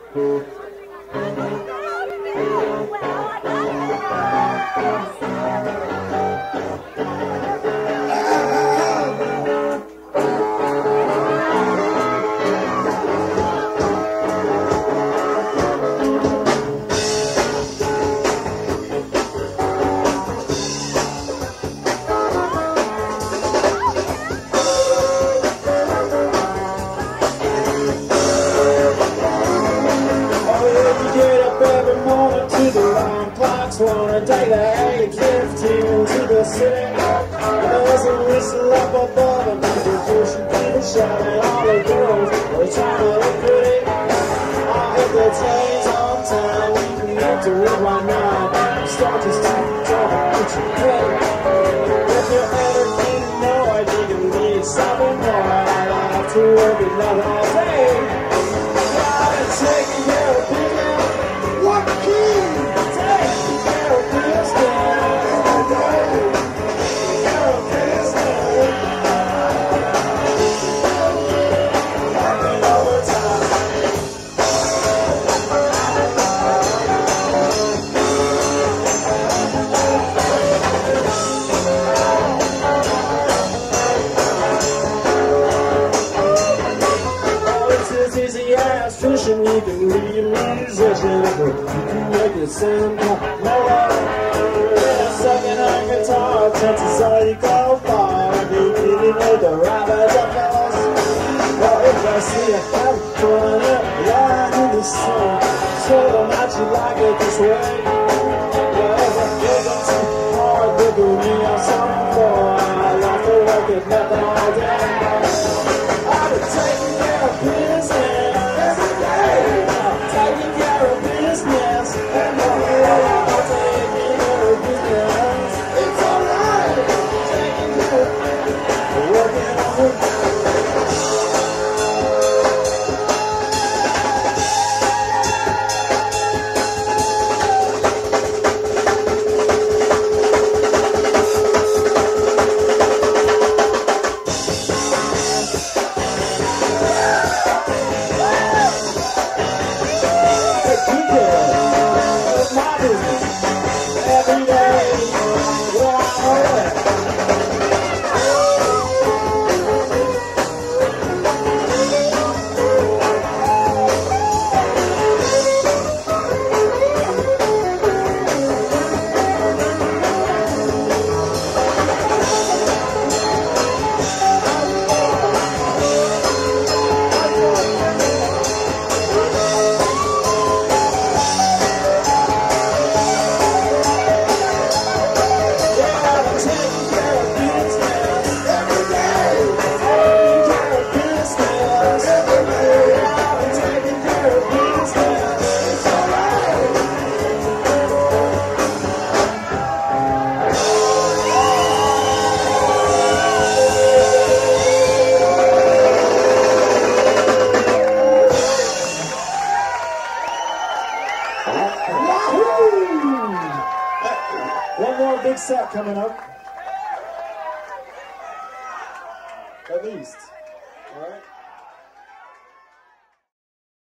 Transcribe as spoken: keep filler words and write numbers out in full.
Wanna take the eight fifteen to the city. There's a whistle up above and people pushing people shouting. All the girls are trying to look pretty. I hit the trains on time. We can get to it right now. Start to see trouble, put you play. If you're entertaining noise, you can need something more. I like to work another all day. I've been taking care of business. What key? You can be a musician, you can make it sound more. Sucking on guitar, chances are you go far. You really need the rabbit up us. Well, if I see you have fun, lying in the sun, tell them that you like it this way. Well, if I feel them too hard, they'll do me on something more. I like to work it nothing all day. I've been taking care of business. Taking care of business, and I'm taking care of business. It's alright, taking care of working on the one more big set coming up. At least. All right?